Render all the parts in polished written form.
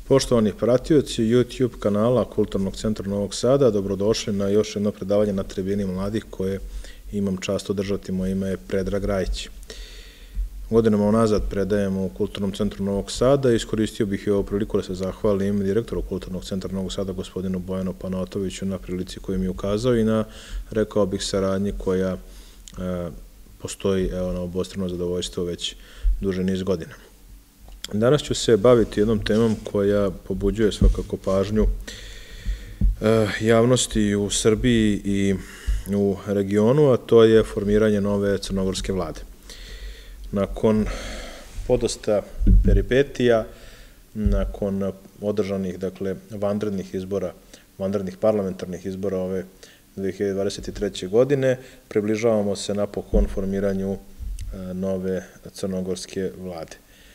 Poštovani pratioci YouTube kanala Kulturnog centra Novog Sada, dobrodošli na još jedno predavanje na tribini mladih koje imam čast održati. Moje ime je Predrag Rajić. Godinama unazad predajem u Kulturnom centru Novog Sada i iskoristio bih i ovu priliku da se zahvalim direktoru Kulturnog centra Novog Sada, gospodinu Bojanu Panatoviću, na prilici koju mi je ukazao i na, rekao bih, saradnji koja postoji na obostrano zadovoljstvo već duže niz godina. Danas ću se baviti jednom temom koja pobuđuje svakako pažnju javnosti u Srbiji i u regionu, a to je formiranje nove crnogorske vlade. Nakon podosta peripetija, nakon održanih, vanrednih izbora, vanrednih parlamentarnih izbora ove 2023. godine, približavamo se napokon formiranju nove crnogorske vlade.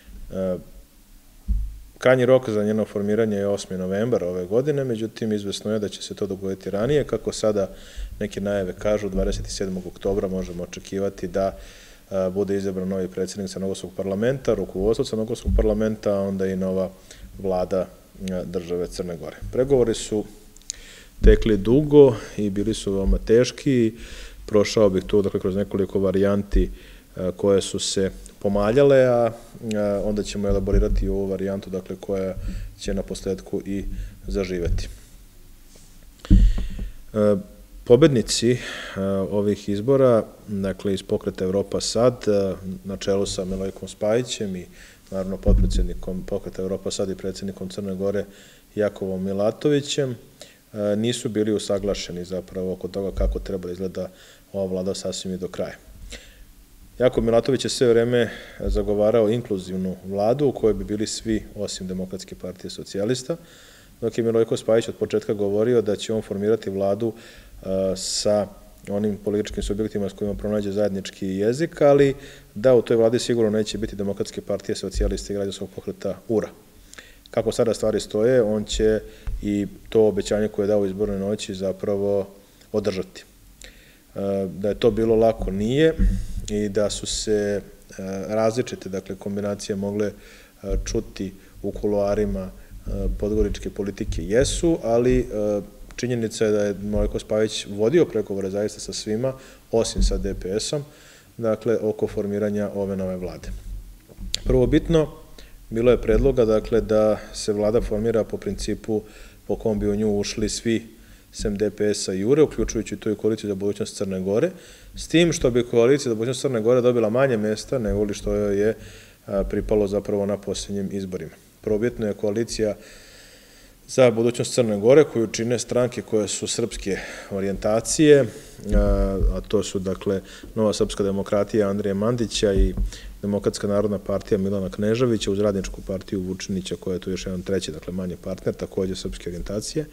Krajnji rok za njeno formiranje je 8. novembar ove godine, međutim, izvesno je da će se to dogoditi ranije. Kako sada neke najave kažu, 27. oktobra možemo očekivati da bude izabran novi predsjednik Crnogorskog parlamenta, rukovodstvo Crnogorskog parlamenta, a onda i nova vlada države Crne Gore. Pregovori su tekli dugo i bili su veoma teški. Prošao bih tu, kroz nekoliko varijanti koje su se pomaljale, a onda ćemo elaborirati ovu varijantu, koja će na posledku i zaživeti. Pobednici ovih izbora, iz pokreta Evropa Sad, na čelu sa Milojkom Spajićem i naravno potpredsjednikom pokreta Evropa Sad i predsjednikom Crne Gore Jakovom Milatovićem, nisu bili usaglašeni zapravo oko toga kako treba da izgleda ova vlada sasvim i do kraja. Jakov Milatović je sve vreme zagovarao inkluzivnu vladu u kojoj bi bili svi osim Demokratske partije socijalista, dok je Milojko Spajić od početka govorio da će on formirati vladu sa onim političkim subjektima s kojima pronađe zajednički jezik, ali da u toj vladi sigurno neće biti Demokratske partije socijalista i građanskog pokreta URA. Kako sada stvari stoje, on će i to obećanje koje je dao u izbornoj noći zapravo održati. Da je to bilo lako, nije, i da su se različite kombinacije mogle čuti u kuloarima podgoričke politike, jesu, ali činjenica je da je Milojko Spajić vodio pregovore zaista sa svima, osim sa DPS-om, oko formiranja ove nove vlade. Prvobitno, bilo je predloga, da se vlada formira po principu po kom bi u nju ušli svi sem DPS-a i URE, uključujući tu i koaliciju za budućnost Crne Gore, s tim što bi koalicija za budućnost Crne Gore dobila manje mesta nego li što joj je pripalo zapravo na posljednjim izborima. Prvobitno je koalicija za budućnost Crne Gore, koju čine stranke koje su srpske orijentacije, a to su, Nova srpska demokratija Andrije Mandića i Demokratska narodna partija Milana Kneževića, uz Radničku partiju Vučinića, koja je tu još jedan treći, manji partner, takođe srpske orijentacije.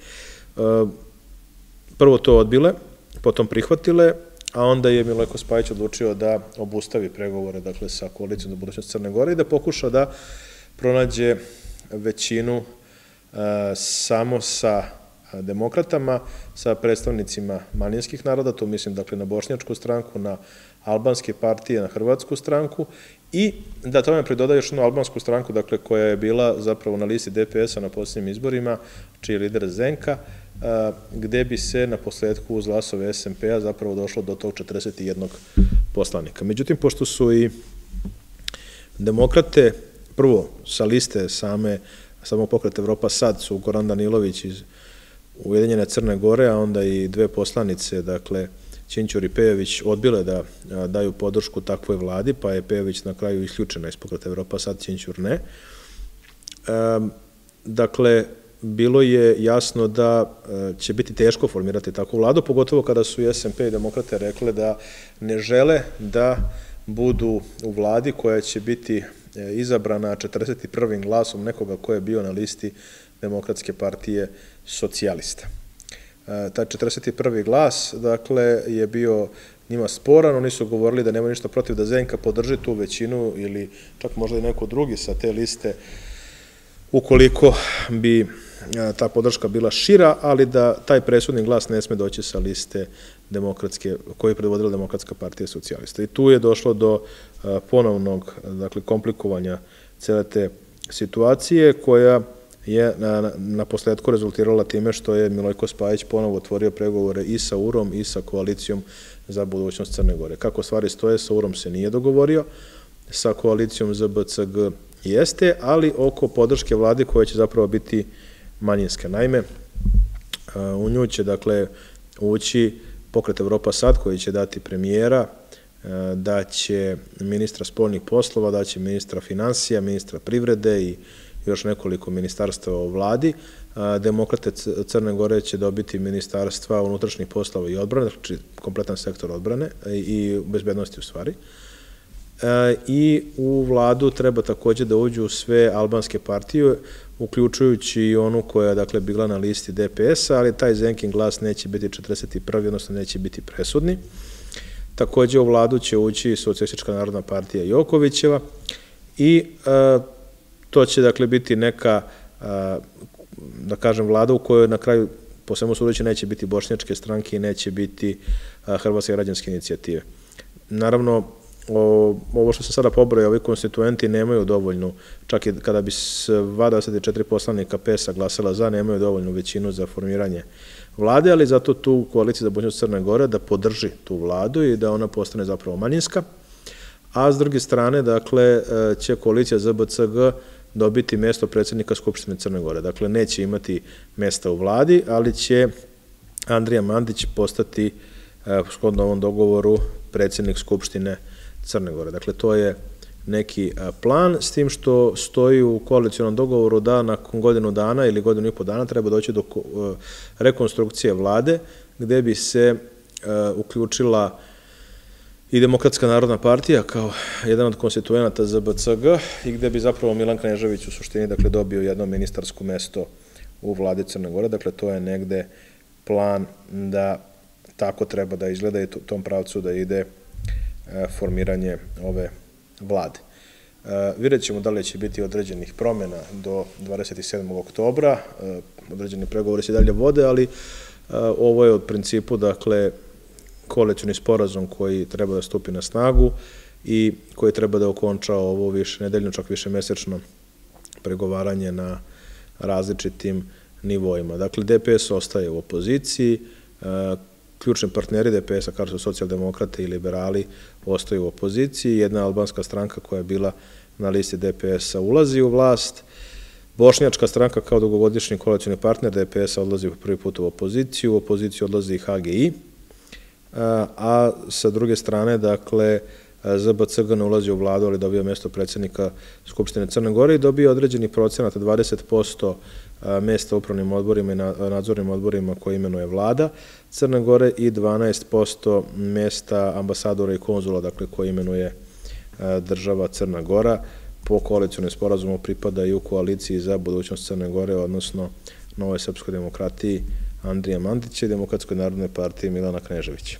Prvo to odbile, potom prihvatile, a onda je Milojko Spajić odlučio da obustavi pregovore, sa koalicijom za budućnost Crne Gore i da pokuša da pronađe većinu samo sa demokratama, sa predstavnicima manjinskih naroda, to mislim na bošnjačku stranku, na albanske partije, na hrvatsku stranku, i da tome pridoda još jednu albansku stranku, koja je bila zapravo na listi DPS-a na posljednjim izborima, čiji je lider Zenka, gde bi se na posledku uz glasove SMP-a zapravo došlo do tog 41 poslanika. Međutim, pošto su i demokrate, prvo sa liste samog pokreta Evropa Sad su Goran Danilović iz Ujedinjene Crne Gore, a onda i dve poslanice, Ćinćur i Pejović, odbile da daju podršku takvoj vladi, pa je Pejović na kraju isključena iz pokreta Evropa Sad, Ćinćur ne. Bilo je jasno da će biti teško formirati takvu vladu, pogotovo kada su i SMP i demokrate rekle da ne žele da budu u vladi koja će biti izabrana 41. glasom nekoga ko je bio na listi Demokratske partije socijalista. Taj 41. glas, je bio njima sporan, oni su govorili da nema ništa protiv da Zenka podrži tu većinu ili čak možda i neko drugi sa te liste ukoliko bi ta podrška bila šira, ali da taj presudni glas ne sme doći sa liste koju je predvodila Demokratska partija socijalista. I tu je došlo do ponovnog komplikovanja cele te situacije koja je na posledku rezultirala time što je Milojko Spajić ponovo otvorio pregovore i sa UR-om i sa Koalicijom za budućnost Crne Gore. Kako stvari stoje, sa UR-om se nije dogovorio, sa Koalicijom ZBCG jeste, ali oko podrške vlade koja će zapravo biti manjinska. Naime, u nju će, dakle, ući Pokret Evropa Sad, koji će dati premijera, da će ministra spoljnih poslova, da će ministra finansija, ministra privrede i još nekoliko ministarstva u vladi. Demokrate Crne Gore će dobiti ministarstva unutrašnjih poslova i odbrane, znači kompletan sektor odbrane i bezbednosti u stvari. I u vladu treba takođe da uđu sve albanske partije, uključujući i onu koja je, dakle, bila na listi DPS-a, ali taj Zenkin glas neće biti 41. odnosno neće biti presudni. Takođe u vladu će ući Socijalistička narodna partija Jokovićeva i to će, dakle, biti neka, da kažem, vlada u kojoj na kraju, po svemu sudeći, neće biti bošnjačke stranke i neće biti Hrvatske građanske inicijative. Naravno, ovo što se sada pobroje, ovi konstituenti nemaju dovoljnu, čak i kada bi sva 24 poslanika PES-a glasala za, nemaju dovoljnu većinu za formiranje vlade, ali zato tu Koalicija za budućnost Crne Gore da podrži tu vladu i da ona postane zapravo manjinska. A s druge strane, dakle, će Koalicija ZBCG dobiti mesto predsjednika Skupštine Crne Gore. Dakle, neće imati mesta u vladi, ali će Andrija Mandić postati, shodno ovom dogovoru, predsjednik Skupštine Crne Gore. Dakle, to je neki plan, s tim što stoji u koalicionom dogovoru da nakon godinu dana ili godinu i po dana treba doći do rekonstrukcije vlade, gde bi se uključila i Demokratska narodna partija kao jedan od konstituenata ZBCG i gde bi zapravo Milan Knežević u suštini, dakle, dobio jedno ministarsko mesto u vladi Crne Gore. Dakle, to je negde plan da tako treba da izgleda i u tom pravcu da ide formiranje ove vlade. Vidjet ćemo da li će biti određenih promjena do 27. oktobra, određeni pregovori se dalje vode, ali ovo je od principu, dakle, koalicioni sporazum koji treba da stupi na snagu i koji treba da okonča ovo više nedeljno, čak više mesečno pregovaranje na različitim nivoima. Dakle, DPS ostaje u opoziciji, ključni partneri DPS-a, kao su socijaldemokrate i liberali, ostaju u opoziciji. Jedna albanska stranka koja je bila na listi DPS-a ulazi u vlast. Bošnjačka stranka kao dugogodišnji koalicioni partner DPS-a odlazi prvi put u opoziciju odlazi i HGI, a sa druge strane, dakle, ZBCG ne ulazi u vladu, ali dobio mesto predsjednika Skupštine Crne Gore i dobio određeni procenat, 20% mesta u upravnim odborima i nadzornim odborima koje imenuje vlada Crne Gore i 12% mesta ambasadora i konzula, dakle, koje imenuje država Crna Gora. Po koalicionom sporazumu pripada i u Koaliciji za budućnost Crne Gore, odnosno Novoj srpskoj demokratiji Andrija Mandića i Demokratskoj narodnoj partiji Milana Kneževića.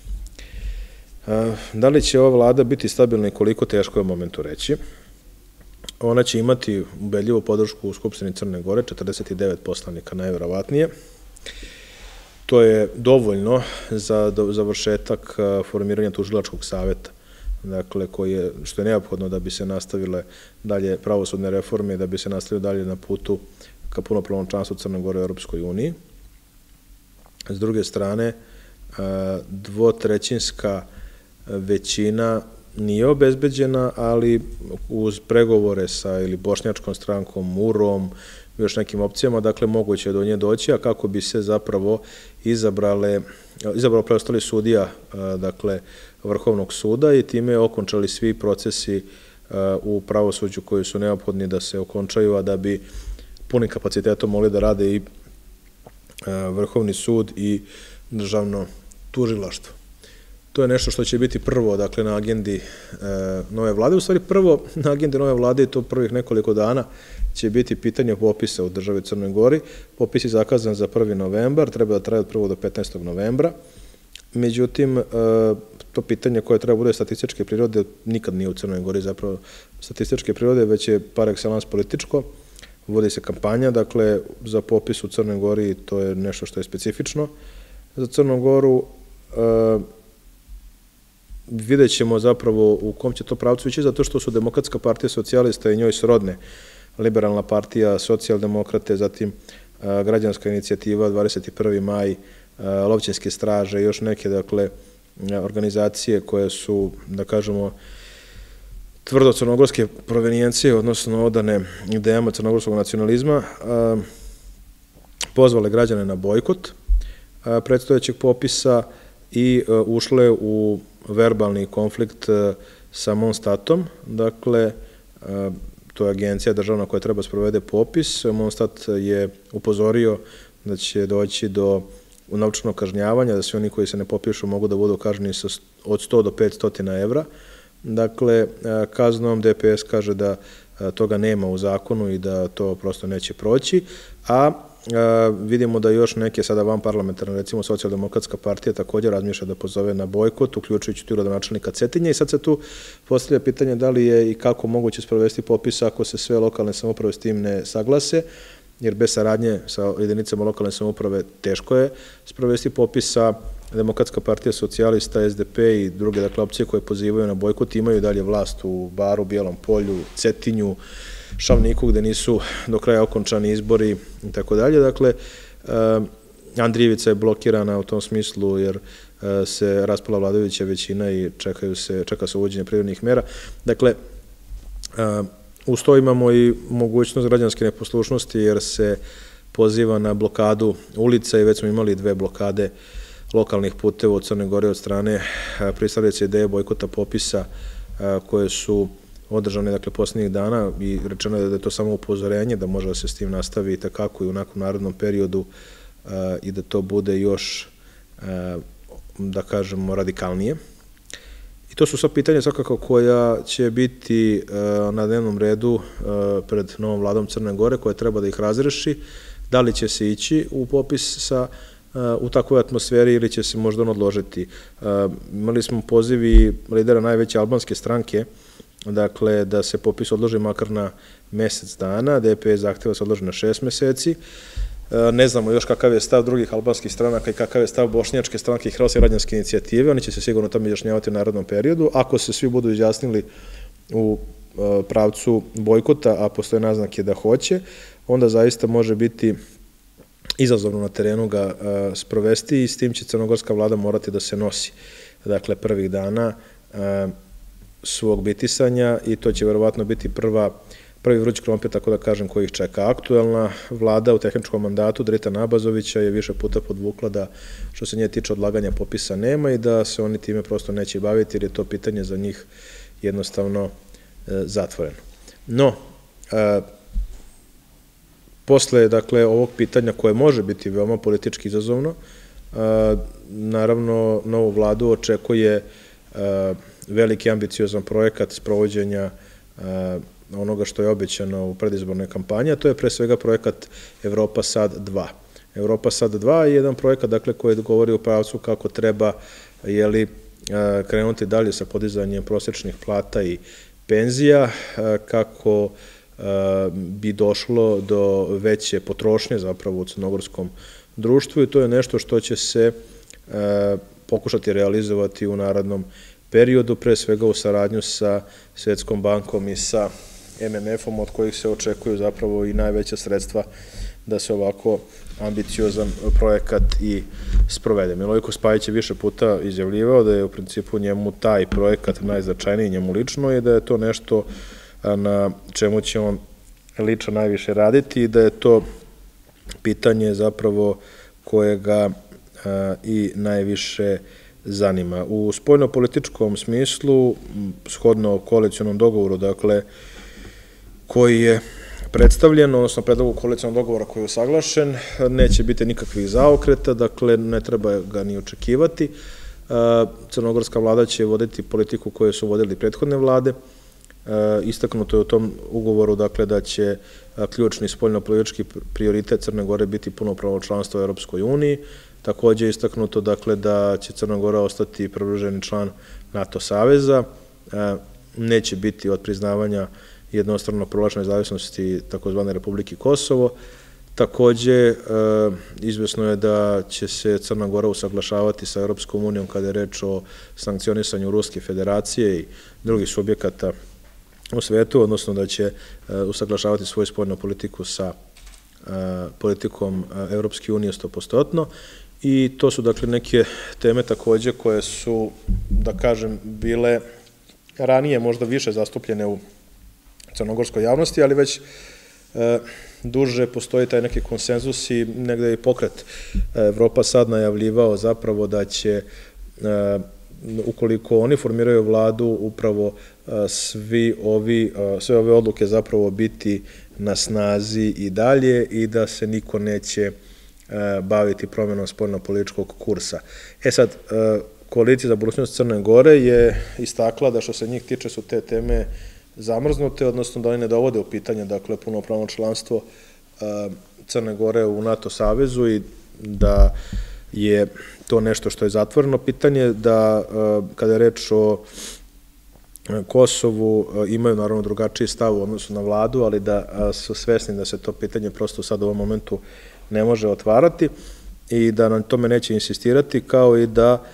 Da li će ova vlada biti stabilna i koliko, teško je u momentu reći. Ona će imati ubedljivu podršku u Skupštini Crne Gore, 49 poslanika najverovatnije. To je dovoljno za završetak formiranja tužilačkog saveta, dakle, što je neophodno da bi se nastavile dalje pravosudne reforme i da bi se nastavile dalje na putu ka punopravnom članstvu Crne Gore u Europskoj uniji. S druge strane, dvotrećinska većina nije obezbeđena, ali uz pregovore sa ili bošnjačkom strankom, UR-om, još nekim opcijama, dakle, moguće je do nje doći, a kako bi se zapravo izabrao preostali sudija, dakle, Vrhovnog suda i time okončali svi procesi u pravosuđu koji su neophodni da se okončaju, a da bi punim kapacitetom mogli da rade i Vrhovni sud i državno tužilaštvo. To je nešto što će biti prvo, dakle, na agendi nove vlade. U stvari, prvo na agendi nove vlade, i to prvih nekoliko dana, će biti pitanje popisa u državi Crnoj Gori. Popis je zakazan za 1. novembar, treba da traje od 1. do 15. novembra. Međutim, to pitanje koje treba bude statističke prirode nikad nije u Crnoj Gori zapravo statističke prirode, već je par excellence političko. Vodi se kampanja, dakle, za popis u Crnoj Gori, to je nešto što je specifično za Crnu Goru. Vidjet ćemo zapravo u kom će to pravcu ići, zato što su Demokratska partija socijalista i njoj srodne Liberalna partija, Socijaldemokrate, zatim Građanska inicijativa, 21. maj, Lovćinske straže i još neke, dakle, organizacije koje su, da kažemo, tvrdo crnogorske provenijencije, odnosno odane idejama crnogorskog nacionalizma, pozvale građane na bojkot predstojećeg popisa i ušle u verbalni konflikt sa Monstatom. Dakle, to je agencija državna koja treba sprovede popis. Monstat je upozorio da će doći do novčanog kažnjavanja, da svi oni koji se ne popišu mogu da budu kažnjeni od 100 do 500 evra. Dakle, kaznom DPS kaže da toga nema u zakonu i da to prosto neće proći, a vidimo da još neke sada vanparlamentarne, recimo Socijaldemokratska partija također razmišlja da pozove na bojkot, uključujući tu gradonačelnika Cetinja, i sad se tu postavlja pitanje da li je i kako moguće sprovesti popis ako se sve lokalne samouprave s tim ne saglase, jer bez saradnje sa jedinicama lokalne samouprave teško je sprovesti popis. Sa Demokratska partija socijalista, SDP i druge, dakle, opcije koje pozivaju na bojkot imaju dalje vlast u Baru, Bijelom Polju, Cetinju, Šavniku, gde nisu do kraja okončani izbori i tako dalje. Dakle, Andrijevica je blokirana u tom smislu jer se raspala vladajuća većina i čeka se uvođenje privrednih mera. Dakle, uz to imamo i mogućnost građanske neposlušnosti jer se poziva na blokadu ulica i već smo imali 2 blokade lokalnih puteva u Crnoj Gori od strane pristalica ideje bojkota popisa koje su održane, dakle, posljednjih dana, i rečeno je da je to samo upozorenje, da može da se s tim nastavi takako i u nekom narednom periodu i da to bude još, da kažemo, radikalnije. I to su sva pitanja svakako koja će biti na dnevnom redu pred novom vladom Crne Gore, koja treba da ih razreši, da li će se ići u popis u takvoj atmosferi ili će se možda on odložiti. Imali smo pozivi lidera najveće albanske stranke, dakle, da se popis odloži makar na mesec dana, DPS zahteva se odloži na 6 meseci. Ne znamo još kakav je stav drugih albanskih stranaka i kakav je stav bošnjačke stranke i Hrvatske građanske inicijative, oni će se sigurno tamo izjašnjavati u narednom periodu. Ako se svi budu izjasnili u pravcu bojkota, a postoje naznake da hoće, onda zaista može biti izazovno na terenu ga sprovesti i s tim će crnogorska vlada morati da se nosi. Dakle, prvih dana svog bitisanja i to će verovatno biti prvi vruć krompir, tako da kažem, koji ih čeka. Aktuelna vlada u tehničkom mandatu Dritana Abazovića je više puta podvukla da što se nje tiče odlaganja popisa nema i da se oni time prosto neće baviti jer je to pitanje za njih jednostavno zatvoreno. No, posle, dakle, ovog pitanja koje može biti veoma politički izazovno, naravno, novu vladu očekuje veliki ambiciozan projekat sprovođenja onoga što je obećano u predizbornoj kampanji, a to je pre svega projekat Evropa Sad 2. Evropa Sad 2 je jedan projekat, dakle, koji govori u pravcu kako treba krenuti dalje sa podizanjem prosječnih plata i penzija, kako bi došlo do veće potrošnje zapravo u crnogorskom društvu i to je nešto što će se pokušati realizovati u narednom periodu, pre svega u saradnju sa Svetskom bankom i sa MMF-om, od kojih se očekuju zapravo i najveća sredstva da se ovako ambiciozan projekat i sprovede. Milojko Spajić je više puta izjavljivao da je u principu njemu taj projekat najznačajniji njemu lično i da je to nešto na čemu će on lično najviše raditi i da je to pitanje zapravo koje ga i najviše zanima. U spoljno-političkom smislu, shodno koalicionom dogovoru, dakle, koji je predstavljen, odnosno predlogu koalicionog dogovora koji je usaglašen, neće biti nikakvih zaokreta, dakle, ne treba ga ni očekivati. Crnogorska vlada će voditi politiku koju su vodili prethodne vlade. Istaknuto je u tom ugovoru, dakle, da će ključni spoljno-politički prioritet Crne Gore biti punopravno članstvo u Europskoj uniji. Takođe je istaknuto, dakle, da će Crna Gora ostati pridruženi član NATO saveza. Neće biti od priznavanja jednostrano proglašene nezavisnosti takozvane Republike Kosovo. Takođe, izvesno je da će se Crna Gora usaglašavati sa Europskom unijom kada je reč o sankcionisanju Ruske federacije i drugih subjekata u svetu, odnosno da će usaglašavati svoju spoljnu politiku sa politikom Evropske unije 100%. I to su dakle neke teme takođe koje su, da kažem, bile ranije možda više zastupljene u crnogorskoj javnosti, ali već duže postoji taj neki konsenzus i negde je i pokret Evropa sad najavljivao zapravo da će, ukoliko oni formiraju vladu, upravo sve ove odluke zapravo biti na snazi i dalje i da se niko neće baviti promjenom spoljno-političkog kursa. Sad, Koalicija za budućnost Crne Gore je istakla da što se njih tiče su te teme zamrznute, odnosno da oni ne dovode u pitanje, dakle, punopravno članstvo Crne Gore u NATO savezu i da je to nešto što je zatvoreno pitanje, da kada je reč o Kosovu imaju naravno drugačiji stav u odnosu na vladu, ali da su svesni da se to pitanje prosto sad u ovom momentu ne može otvarati i da na tome neće insistirati, kao i da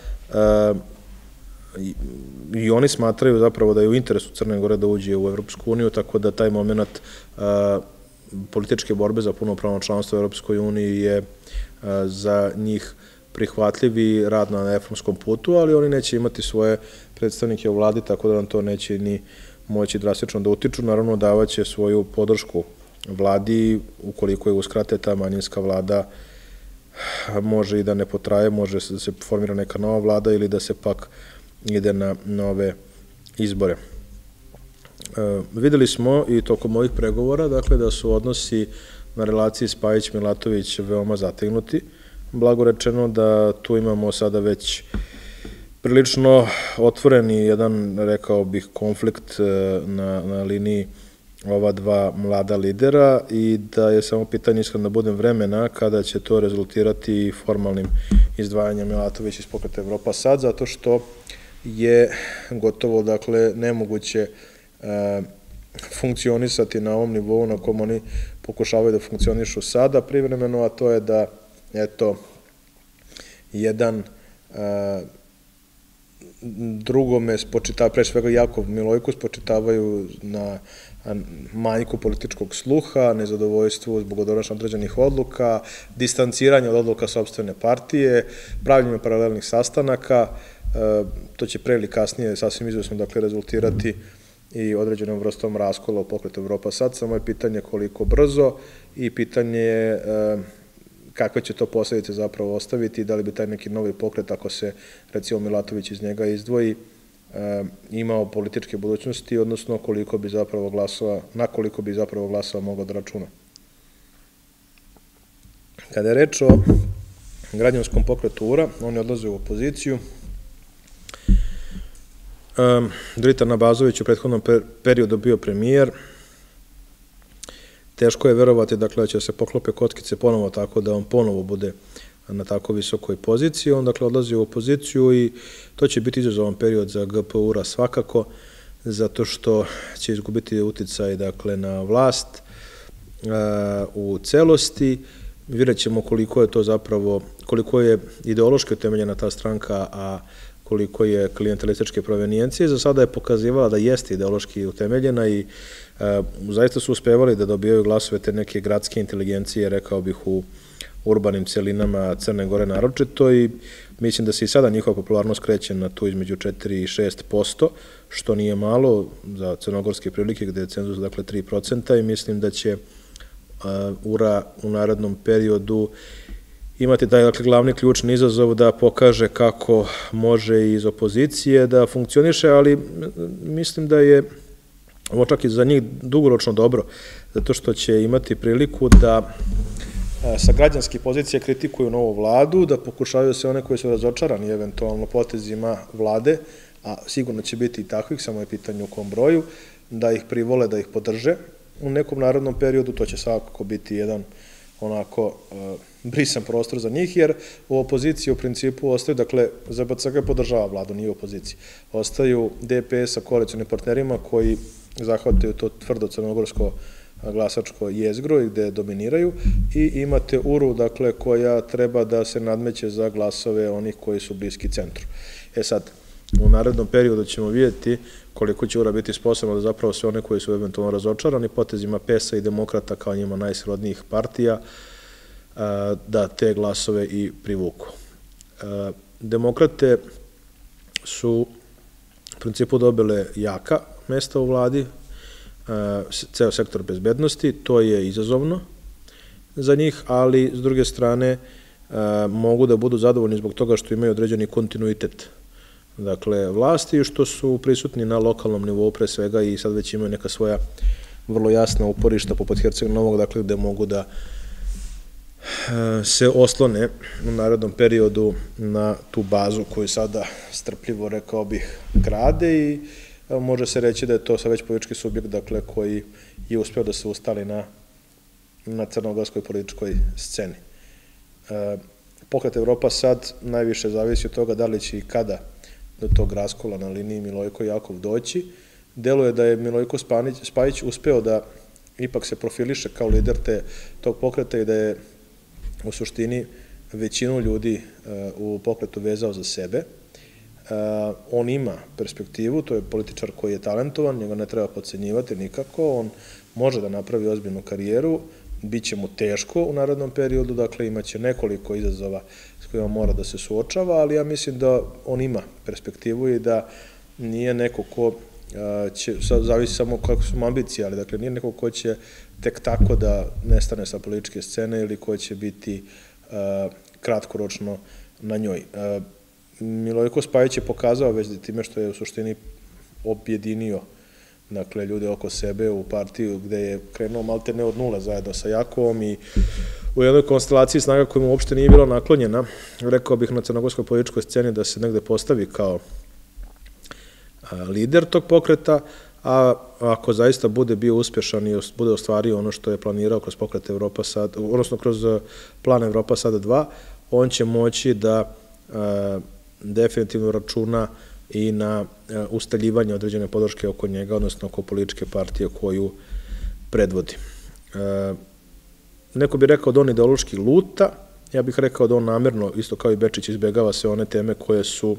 i oni smatraju zapravo da je u interesu Crne Gore da uđe u Evropsku uniju, tako da taj moment političke borbe za punopravno članstvo u Evropskoj uniji je za njih prihvatljiv i rad na reformskom putu, ali oni neće imati svoje predstavnike u vladi, tako da nam to neće ni moći drastično da utiču. Naravno, davaće svoju podršku vladi, ukoliko je uskrate ta manjinska vlada, može i da ne potraje, može da se formira neka nova vlada ili da se pak ide na nove izbore. Videli smo i tokom ovih pregovora, dakle, da su odnosi na relaciji Spajić-Milatović veoma zategnuti. Blago rečeno da tu imamo sada već prilično otvoreni jedan, rekao bih, konflikt na liniji ova dva mlada lidera i da je samo pitanje, iskreno da budem, vremena kada će to rezultirati formalnim izdvajanjem Milatovića iz Pokreta Evropa sad, zato što je gotovo, dakle, nemoguće funkcionisati na ovom nivou na kom oni pokušavaju da funkcionišu sada privremeno, a to je da, eto, jedan drugome spočitava, pre svega Jakov Milojku, spočitavaju na manjku političkog sluha, nezadovoljstvu zbog donošenja određenih odluka, distanciranje od odluka sopstvene partije, pravljenje paralelnih sastanaka. To će pre ili kasnije sasvim izvesno, dakle, rezultirati i određenom vrstom raskola u Pokretu Evropa sad. Samo je pitanje koliko brzo i pitanje je kakve će to posledice zapravo ostaviti i da li bi taj neki novi pokret, ako se recimo Milatović iz njega izdvoji, imao političke budućnosti, odnosno koliko bi zapravo glasova, na koliko bi zapravo glasova mogao da računa. Kada je reč o građanskom pokretu URA, oni odlaze u opoziciju. Dritan Nabazović u prethodnom periodu bio premijer. Teško je verovati, dakle, da će se poklope kockice ponovo tako da on ponovo bude na tako visokoj poziciji. On, dakle, odlazi u opoziciju i to će biti izazovan period za GP URA svakako, zato što će izgubiti uticaj, dakle, na vlast u celosti. Vidjet ćemo koliko je to zapravo, koliko je ideološki utemeljena ta stranka, a koliko je klijentelističke provenijencije. Za sada je pokazivala da jeste ideološki utemeljena i zaista su uspevali da dobijaju glasove te neke gradske inteligencije, rekao bih, u urbanim celinama Crne Gore naročito, i mislim da se i sada njihova popularnost kreće na tu između 4 i 6%, što nije malo za crnogorske prilike gde je cenzus, dakle, 3%, i mislim da će URA u narednom periodu imati taj, dakle, glavni ključni izazov da pokaže kako može iz opozicije da funkcioniše, ali mislim da je ovo čak i za njih dugoročno dobro, zato što će imati priliku da sa građanske pozicije kritikuju novu vladu, da pokušavaju se one koji su razočarani eventualno potezima vlade, a sigurno će biti i takvih, samo je pitanje u kom broju, da ih privole, da ih podrže u nekom narodnom periodu. To će svakako biti jedan onako brisan prostor za njih, jer u opoziciji u principu ostaju, dakle, ZBCG podržava vladu, nije u opoziciji, ostaju DPS sa koalicionim partnerima koji zahvataju to tvrdo crnogorsko glasačko jezgro i gde dominiraju, i imate URU, dakle, koja treba da se nadmeće za glasove onih koji su bliski centru. Sad, u narednom periodu ćemo vidjeti koliko će ura biti sposobno da zapravo sve one koji su eventualno razočarani potezima PES-a i Demokrata kao njima najsrodnijih partija da te glasove i privuku. Demokrate su u principu dobile jaka mesta u vladi, ceo sektor bezbednosti, to je izazovno za njih, ali s druge strane mogu da budu zadovoljni zbog toga što imaju određeni kontinuitet vlasti i što su prisutni na lokalnom nivou pre svega i sad već imaju neka svoja vrlo jasna uporišta poput Herceg Novog, gde mogu da se oslone u narednom periodu na tu bazu koju sada strpljivo, rekao bih, grade i može se reći da je to sad već politički subjekt, koji je uspeo da se ustali na crnogorskoj političkoj sceni. Pokret Evropa sad najviše zavisi od toga da li će i kada do tog raskola na liniji Milojko-Jakov doći. Deluje da je Milojko Spajić uspeo da ipak se profiliše kao lider tog pokreta i da je u suštini većinu ljudi u pokretu vezao za sebe. On ima perspektivu, to je političar koji je talentovan, njega ne treba podcenjivati nikako, on može da napravi ozbiljnu karijeru, bit će mu teško u narednom periodu, imaće nekoliko izazova s kojima mora da se suočava, ali ja mislim da on ima perspektivu i da nije neko ko će, sad zavisi samo kako su mu ambicije, ali nije neko ko će tek tako da nestane sa političke scene ili ko će biti kratkoročno na njoj. Milojko Spajić je pokazao već time što je u suštini objedinio ljude oko sebe u partiju gde je krenuo malte ne od nule zajedno sa Jakovom i u jednoj konstelaciji snaga koja mu uopšte nije bila naklonjena, rekao bih na crnogorskoj političkoj sceni da se negde postavi kao lider tog pokreta, a ako zaista bude bio uspešan i bude ostvario ono što je planirao kroz pokret Evropa sad, odnosno kroz plan Evropa sada 2, on će moći da definitivno računa i na ustaljivanje određene podrške oko njega, odnosno oko političke partije koju predvodi. Neko bi rekao da on ideološki luta, ja bih rekao da on namerno, isto kao i Bečić, izbegava sve one teme koje su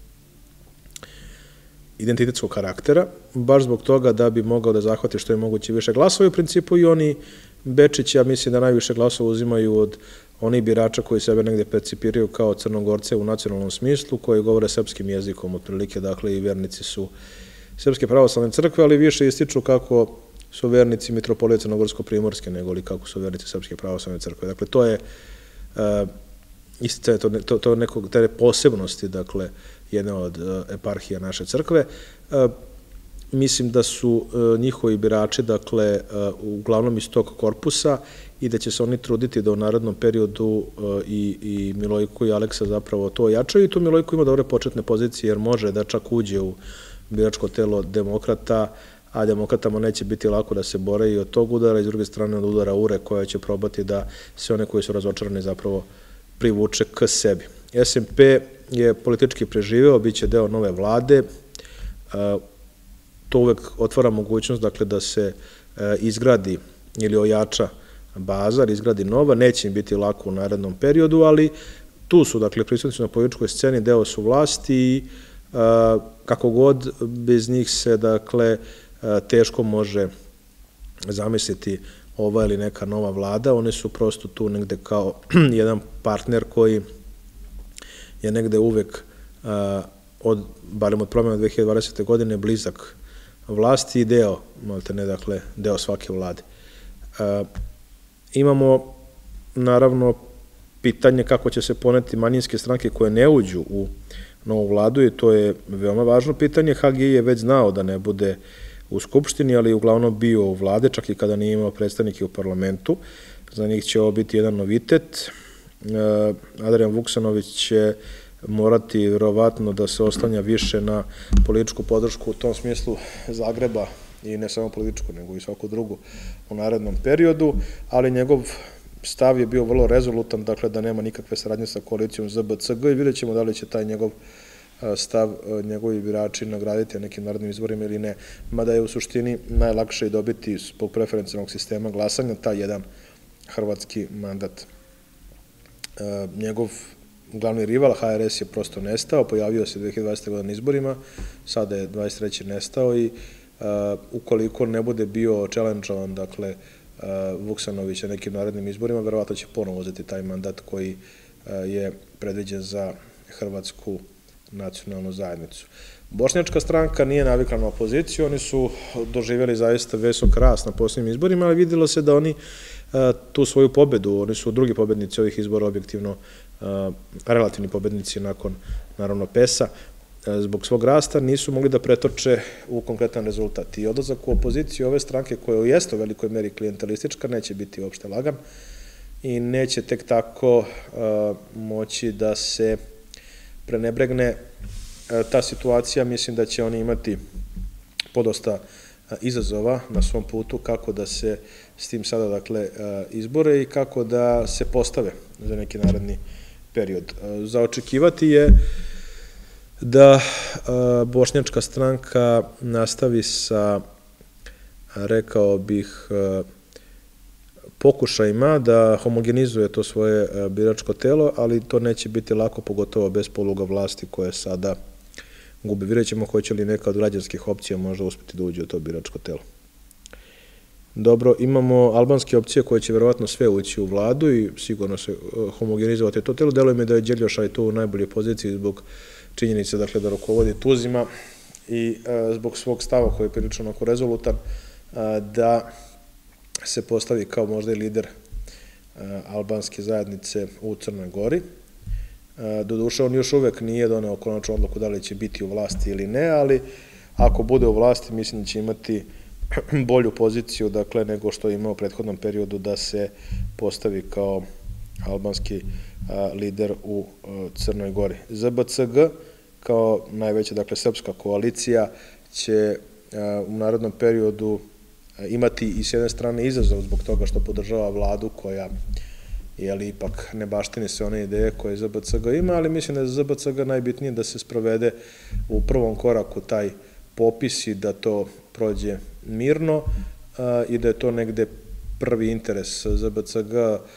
identitetskog karaktera, baš zbog toga da bi mogao da zahvati što je moguće više glasova. U principu i oni, Bečić, ja mislim da najviše glasova uzimaju od onih birača koji sebe negde percipiraju kao Crnogorce u nacionalnom smislu, koji govore srpskim jezikom, otprilike, i vernici su Srpske pravoslavne crkve, ali više ističu kako su vernici mitropolije Crnogorsko-Primorske, nego li kako su vernici Srpske pravoslavne crkve. To je istina, to je nekog te posebnosti, jedna od eparhija naše crkve. Mislim da su njihovi birači, uglavnom iz tog korpusa i da će se oni truditi da u narednom periodu i Milojko i Aleksa zapravo to ojačaju i tu Milojko ima dobre početne pozicije jer može da čak uđe u biračko telo demokrata, a demokratama neće biti lako da se bore i od tog udara i s druge strane od udara URE koja će probati da sve one koji su razočarani zapravo privuče k sebi. SMP je politički preživeo, bit će deo nove vlade, to uvek otvara mogućnost da se izgradi ili ojača baza, izgradi nova, neće im biti lako u narednom periodu, ali tu su, prisutnici na političkoj sceni, deo su vlasti i kako god bez njih se, teško može zamisliti ova ili neka nova vlada, one su prosto tu negde kao jedan partner koji je negde uvek, barem od promjena 2020. godine, blizak vlasti i deo, deo svake vlade. Imamo, naravno, pitanje kako će se poneti manjinske stranke koje ne uđu u novu vladu i to je veoma važno pitanje. HGI je već znao da ne bude u Skupštini, ali je uglavnom bio u vlade, čak i kada nije imao predstavnike u parlamentu. Za njih će ovo biti jedan novitet. Adrijan Vuksanović će morati vjerovatno da se oslanja više na političku podršku u tom smislu Zagreba i ne samo političku, nego i svaku drugu u narednom periodu, ali njegov stav je bio vrlo rezolutan, da nema nikakve saradnje sa koalicijom ZBCG i vidjet ćemo da li će taj njegov stav njegovi birači nagraditi na nekim narodnim izborima ili ne, mada je u suštini najlakše i dobiti zbog preferencijalnog sistema glasanja taj jedan hrvatski mandat. Njegov glavni rival, HRS je prosto nestao, pojavio se 2020. godine na izborima, sada je 23. nestao i ukoliko ne bude bio challenge-ovan, dakle, Vuksanović na nekim narednim izborima, verovatno će ponovo uzeti taj mandat koji je predviđen za Hrvatsku nacionalnu zajednicu. Bošnjačka stranka nije navikla na opoziciju, oni su doživjeli zaista visok rast na posljednjim izborima, ali vidjelo se da oni tu svoju pobedu, oni su drugi pobednici ovih izbora, objektivno relativni pobednici nakon, naravno, PES-a, zbog svog rasta nisu mogli da pretoče u konkretan rezultat. I odlazak u opoziciju ove stranke, koja jeste u velikoj meri klijentelistička, neće biti uopšte lagan i neće tek tako moći da se prenebregne ta situacija. Mislim da će oni imati podosta izazova na svom putu kako da se s tim sada, dakle, izbore i kako da se postave za neki naredni period. Za očekivati je da bošnjačka stranka nastavi sa, rekao bih, pokušajima da homogenizuje to svoje biračko telo, ali to neće biti lako, pogotovo bez poluga vlasti koje sada gubi. Vidjet ćemo hoće li neka od građanskih opcija možda uspjeti da uđe u to biračko telo. Dobro, imamo albanske opcije koje će verovatno sve ući u vladu i sigurno se homogenizovati to telo. Deluje mi da je Đeljošaj tu u najboljoj poziciji zbog činjenice, dakle, da rukovodi Tuzima i zbog svog stava koji je prilično onako rezolutan, da se postavi kao možda i lider albanske zajednice u Crnoj Gori. Doduše, on još uvek nije doneo konačnu odluku da li će biti u vlasti ili ne, ali ako bude u vlasti, mislim da će imati bolju poziciju, dakle, nego što je imao u prethodnom periodu da se postavi kao albanski lider u Crnoj Gori. ZBCG, kao najveća, dakle, srpska koalicija, će u narednom periodu imati i s jedne strane izazov zbog toga što podržava vladu koja, jeli, ipak ne baštini se one ideje koje ZBCG ima, ali mislim da je za ZBCG najbitnije da se sprovede u prvom koraku taj popis i da to prođe mirno i da je to negde prvi interes ZBCG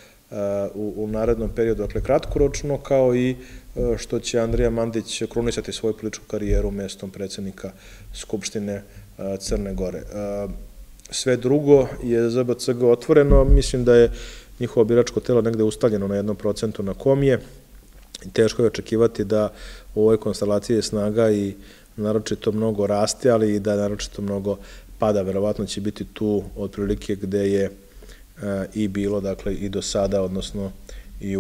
u narednom periodu, dakle, kratkoročno, kao i što će Andrija Mandić krunisati svoju političku karijeru mestom predsjednika Skupštine Crne Gore. Sve drugo je ZBCG otvoreno, mislim da je njihovo biračko telo negde ustaljeno na 1% na kom je. Teško je očekivati da u ovoj konstelaciji snaga i naročito mnogo raste, ali i da naročito mnogo pada. Verovatno će biti tu otprilike gde je i bilo, dakle, i do sada, odnosno i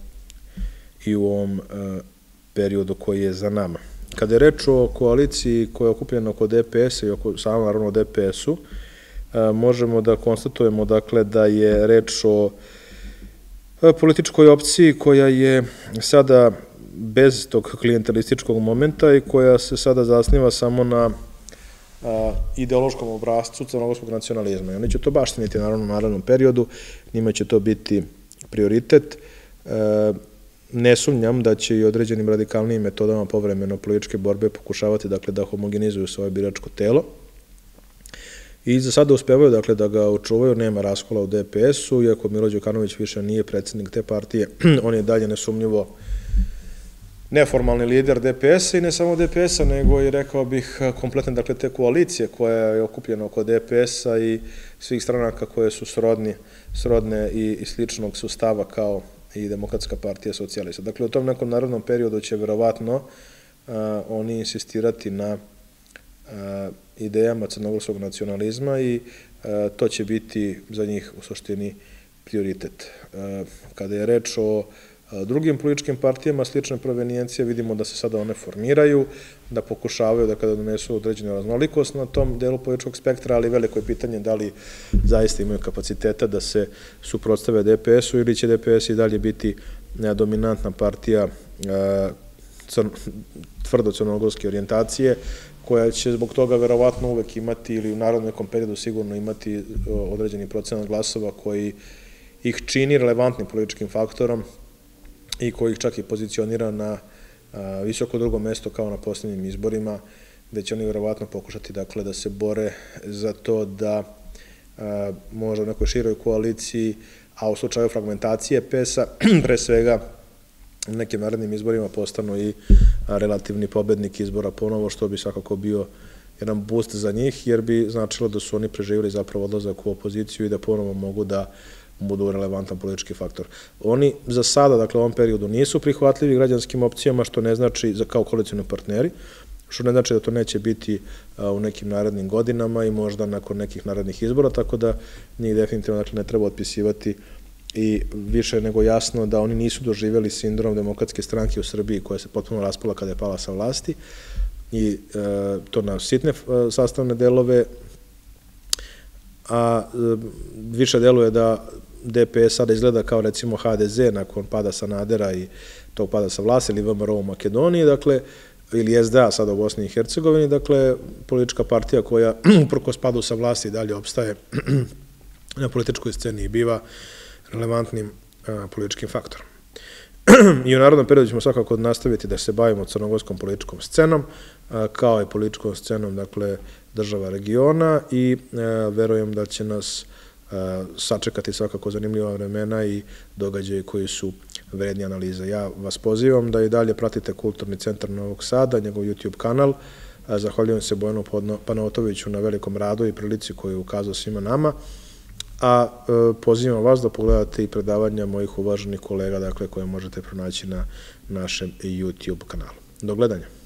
u ovom periodu koji je za nama. Kada je reč o koaliciji koja je okupljena oko DPS-a i oko samo, naravno, o DPS-u, možemo da konstatujemo, dakle, da je reč o političkoj opciji koja je sada bez tog klijentelističkog momenta i koja se sada zasniva samo na ideološkom obrazcu crnogorskog nacionalizma. I oni će to baštiniti, naravno, u narednom periodu, njima će to biti prioritet. Ne sumnjam da će i određenim radikalnijim metodama povremeno političke borbe pokušavati, dakle, da homogenizuju svoje biračko telo. I za sada uspevaju, dakle, da ga očuvaju, nema raskola u DPS-u, iako Milo Đukanović više nije predsjednik te partije, on je dalje nesumnjivo neformalni lider DPS-a i ne samo DPS-a, nego i, rekao bih, kompletne, dakle, te koalicije koja je okupljena oko DPS-a i svih stranaka koje su srodne i sličnog sustava kao i Demokratska partija socijalista. Dakle, u tom nekom narodnom periodu će verovatno oni insistirati na idejama crnogorskog nacionalizma i to će biti za njih u suštini prioritet. Kada je reč o drugim političkim partijama slične provenijencije, vidimo da se sada one formiraju, da pokušavaju da kada donesu određenu raznolikost na tom delu političkog spektra, ali veliko je pitanje da li zaista imaju kapaciteta da se suprotstave DPS-u ili će DPS i dalje biti dominantna partija tvrdo crnogorske orijentacije, koja će zbog toga verovatno uvek imati ili u narednom nekom periodu sigurno imati određeni procenat glasova koji ih čini relevantnim političkim faktorom i koji ih čak i pozicionira na visoko drugo mesto kao na posljednjim izborima, gde će oni verovatno pokušati, dakle, da se bore za to da možda u nekoj široj koaliciji, a u slučaju fragmentacije PES-a, pre svega nekim narednim izborima postanu i relativni pobednik izbora ponovo, što bi svakako bio jedan boost za njih, jer bi značilo da su oni preživjeli zapravo odlazak u opoziciju i da ponovo mogu da budu relevantan politički faktor. Oni za sada, dakle u ovom periodu, nisu prihvatljivi građanskim opcijama, što ne znači kao koalicioni partneri, što ne znači da to neće biti u nekim narednim godinama i možda nakon nekih narednih izbora, tako da njih definitivno ne treba otpisivati i više je nego jasno da oni nisu doživjeli sindrom Demokratske stranke u Srbiji koja se potpuno raspala kada je pala sa vlasti i to na sitne sastavne delove, a više deluje da DPS sada izgleda kao recimo HDZ nakon pada Sanadera i tog pada sa vlasti ili VMRO u Makedoniji, dakle, ili SDA sada u Bosni i Hercegovini, dakle, politička partija koja uprkos padu sa vlasti i dalje opstaje na političkoj sceni i biva relevantnim političkim faktorom. I u narodnom periodu ćemo svakako nastaviti da se bavimo crnogorskom političkom scenom, kao i političkom scenom, dakle, država regiona i verujem da će nas sačekati svakako zanimljiva vremena i događaji koji su vredni analize. Ja vas pozivam da i dalje pratite Kulturni centar Novog Sada, njegov YouTube kanal. Zahvaljujem se Bojanu Panaotoviću na velikom radu i prilici koju je ukazao svima nama, a pozivam vas da pogledate i predavanja mojih uvaženih kolega, dakle, koje možete pronaći na našem YouTube kanalu. Do gledanja.